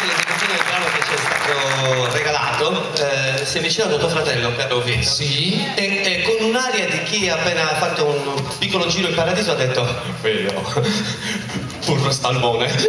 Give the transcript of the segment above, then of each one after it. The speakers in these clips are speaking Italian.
l'esecuzione del brano che ci è stato regalato, si è avvicinato tuo fratello, caro Vito. Sì. E con un'aria di chi ha appena fatto un piccolo giro in paradiso ha detto: Vito, purro salmone.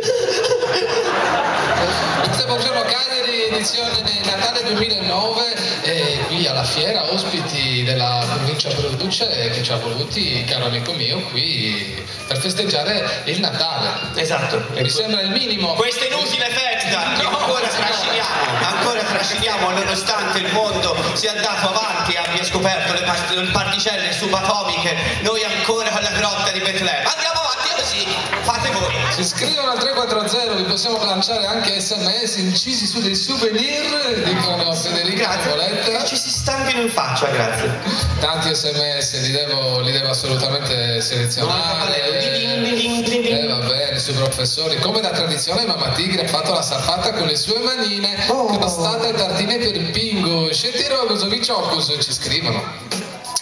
Buongiorno Cagliari, edizione Natale 2009, qui alla fiera, ospiti della provincia Produce che ci ha voluti, caro amico mio, qui per festeggiare il Natale. Esatto. Mi sembra il minimo. Questa inutile festa che ancora trasciniamo nonostante il mondo sia andato avanti e abbia scoperto le particelle subatomiche, noi ancora alla grotta di Betlemme. Andiamo avanti così, fate voi. Si iscrivono al 340, vi possiamo lanciare anche sms incisi su dei souvenir, dicono Federica. Grazie, ci si stampino in faccia, grazie. Tanti sms, li devo assolutamente selezionare. Va bene, sui professori. Come da tradizione Mamma Tigre ha fatto la saffata con le sue manine, crostata e tartine per il pingo. Scettiro Gozoviciocus ci scrivono.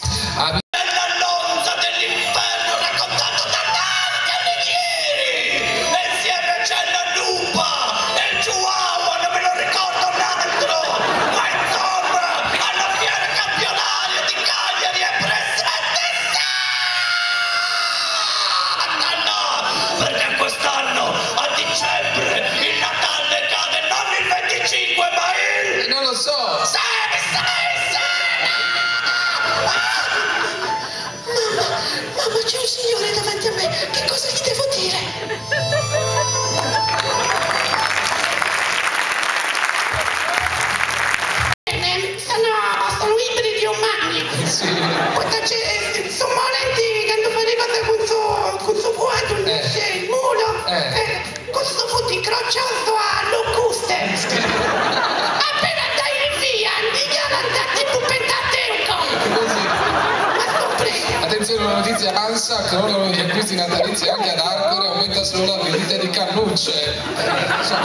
Attenzione, una notizia ANSA, crollano gli acquisti natalizi anche ad Arcore, aumenta solo la vendita di cannucce.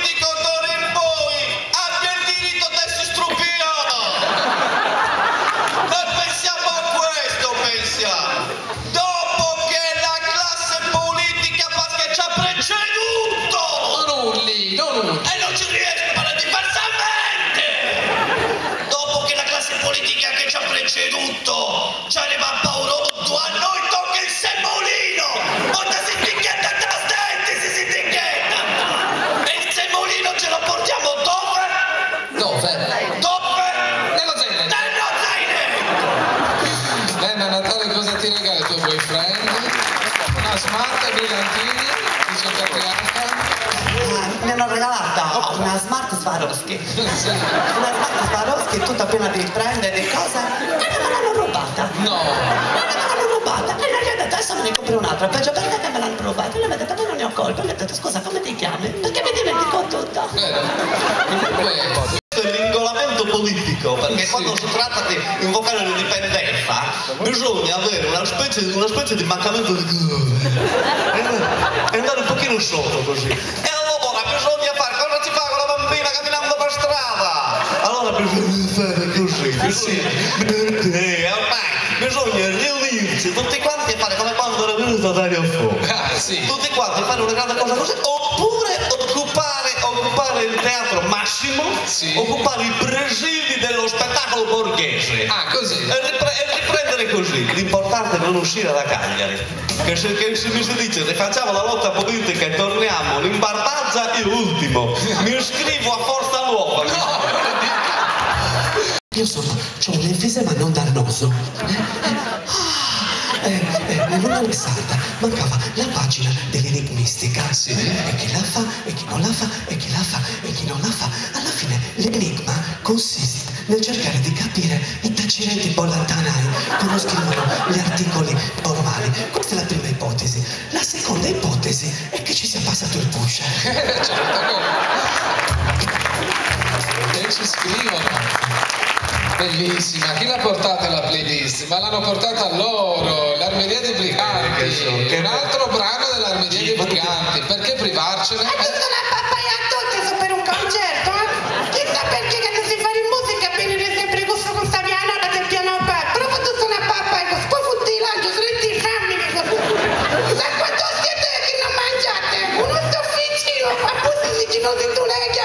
Mi hanno regalata una Smart Swarovski. Una Smart Swarovski tutta piena di trend e di cose e me l'hanno rubata. No! Me l'hanno rubata e lei gli ha detto adesso me ne compro un'altra. Peggio perché me l'hanno rubata. E lei mi ha detto ma non ne ho colpa. E gli ho detto scusa come ti chiami? Perché mi dimentico tutto. Questo è l'ingolamento politico, perché quando si tratta di invocare l'indipendenza bisogna avere una specie di mancamento di e andare un pochino sotto così. E allora bisogna fare, cosa si fa con la bambina camminando per strada? Allora bisogna fare così, ormai bisogna riunirsi tutti quanti e fare come quando era venuto Dario Fo. Tutti quanti fare una grande cosa così, oppure occupare il teatro Massimo, occupare i presidi dello spettacolo borghese. Così. E riprendere così. L'importante è non uscire da Cagliari. Che se mi si dice se facciamo la lotta politica e torniamo in Barbazza, io ultimo. Mi iscrivo a Forza Nuova. No. Io ho un enfisema non dannoso. Nell'una sarda mancava la pagina dell'enigmistica. E chi la fa, e chi non la fa, e chi la fa, e chi non la fa. Alla fine l'enigma consiste nel cercare di capire i tacirenti bollantanai come scrivono gli articoli normali. Questa è la prima ipotesi. La seconda ipotesi è che ci sia passato il pusher. E ci scrivono. Bellissima, chi l'ha portata la playlist? Ma l'hanno portata loro, l'Armeria dei Briganti, un altro brano dell'Armeria dei Briganti, perché privarcene? Ha visto la papaya a tutti su per un concerto? Chissà perché che non si fa in musica venire sempre questo con sta pianola del piano aperto, però fatto una papaya, poi futti l'angelo, sono tutti i famigli, sa quanto siete che non mangiate? Uno stofficino, ma poi si dicono di tu lei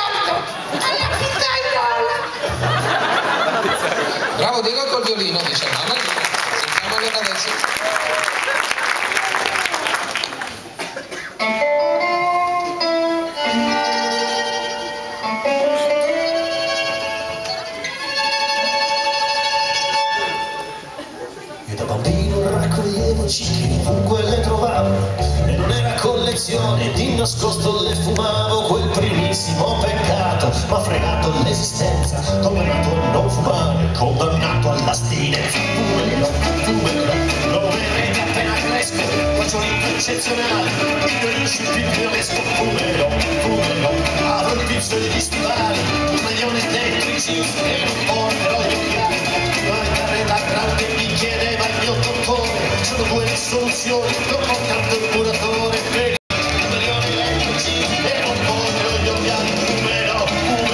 e di nascosto le fumavo quel primissimo peccato. M'ha fregato l'esistenza, condannato a non fumare, condannato all'astinenza. Fumero, lo vedrete appena cresco, faccio un eccezionale, il riuscito più violesco. Fumero, avrò il vizio degli stivali, i maglioni elettrici e non porterò gli occhiali. Guardare da grande mi chiedeva il mio dottore, sono due risoluzioni, non portando il curatore. I maglioni elettrici e non porterò gli occhiali. Fumero.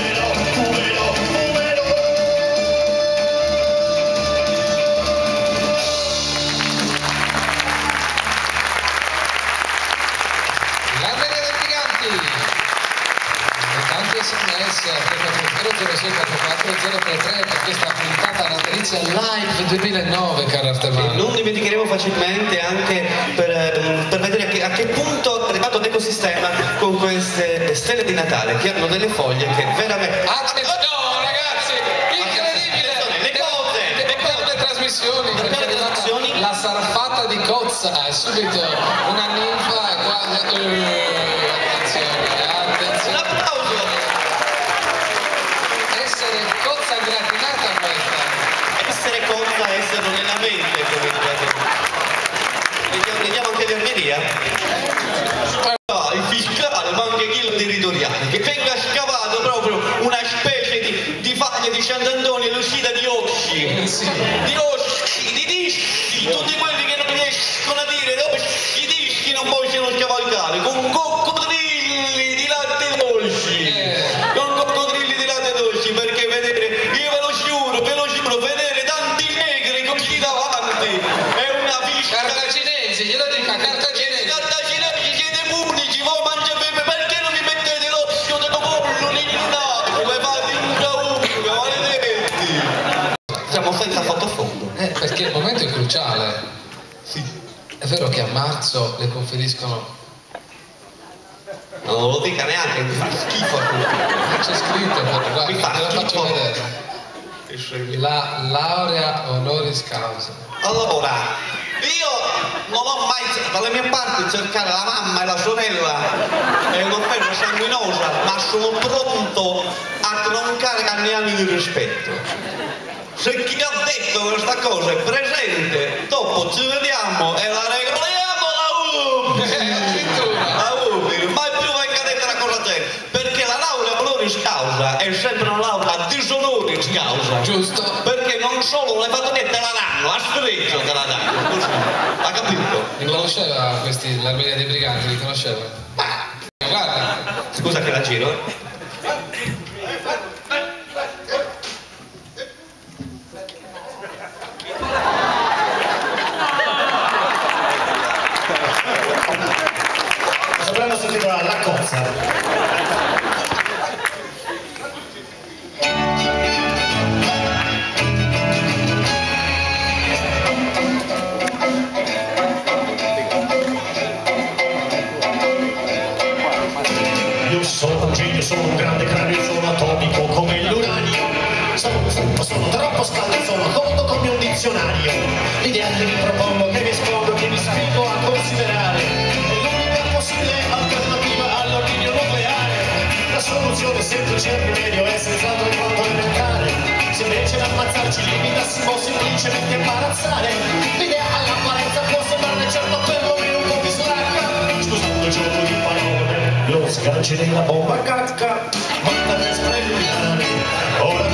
L'Armenia dei Briganti. Tanti sms a 00644 per questa puntata natalizia live 2009, caro Artemano. Non dimenticheremo facilmente anche per vedere a che punto è arrivato l'ecosistema con queste stelle di Natale che hanno delle foglie che veramente... No ragazzi, incredibile! Le trasmissioni, perché è arrivata la sarfata di Cozza, è subito una ninfa quasi... Un applauso! Essere cozza gratinata questa. Essere conta, esserlo nella mente, come vediamo anche l'Armeria. Il fiscale, ma anche quello territoriale, che venga scavato proprio una specie di faglia di Sant'Antonio all'uscita di Osci, di dischi, tutti quelli che non riescono a dire dove i dischi non possono scavalcare, con coccodrilli di latte dolci, perché vedere, io ve lo giuro, vedere tanti negri così davanti è una fisca. Cartaginesi, glielo dica, cartaginesi. Cartaginesi siete unici, voi mangiate, perché non vi mettete l'ossio dello pollo nell'unato, come fate un caunga, maledetti. Siamo senza sottofondo. Perché il momento è cruciale. Sì. È vero che a marzo le conferiscono, Non lo dica neanche, mi fa schifo a tutti. c'è scritto, guarda, Mi fa te la faccio schifo. vedere. La laurea honoris causa. Allora, io non ho mai dalle mie parti cercare la mamma e la sorella è un'offerta sanguinosa, ma sono pronto a troncare anni e anni di rispetto. Se chi ha detto questa cosa è presente, dopo ci vediamo e la regoliamo la UBI! Addirittura. La UBI, mai più venga detta una cosa del genere, perché la laurea honoris causa è sempre una laurea dishonoris causa. Giusto? Perché non solo le fattonette te la danno, a sfregio te la danno, così, ha capito? Li conosceva questi, l'Armenia dei Briganti, li conosceva? Guarda, Scusa che la giro. Questo brano si intitola La Cozza. Io sono un genio, sono un grande cranio, sono atomico come l'uranio. Sono troppo scaldo, sono colto come un dizionario. L'idea che vi propongo, che vi espondo, che vi spingo a considerare è l'unica possibile alternativa all'ordigno nucleare. La soluzione semplice e rimedio è senz'altro quanto elementare. Se invece d'ammazzarci limitassimo semplicemente a imbarazzare, l'idea all'apparenza può sembrare certo per voi un po' bislacca. Scusando il gioco di parole, lo sganci della bomba cacca, ma da spremere. Ora